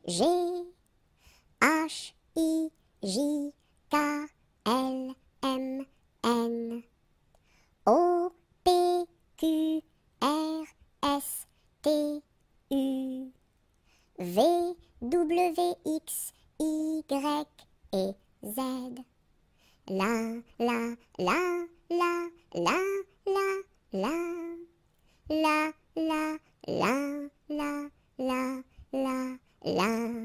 G H I J K L M N O P Q R S T U V W X Y et Z. La la la la la la la la la la la la la la.